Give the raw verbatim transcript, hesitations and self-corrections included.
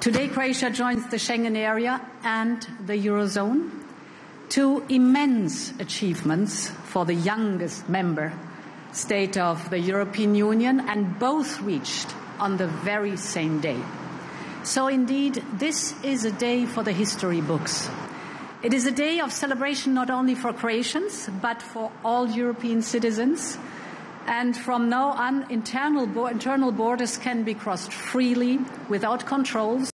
Today, Croatia joins the Schengen area and the Eurozone, two immense achievements for the youngest member state of the European Union, and both reached on the very same day. So indeed, this is a day for the history books. It is a day of celebration not only for Croatians, but for all European citizens. And from now on, internal, bo- internal borders can be crossed freely, without controls,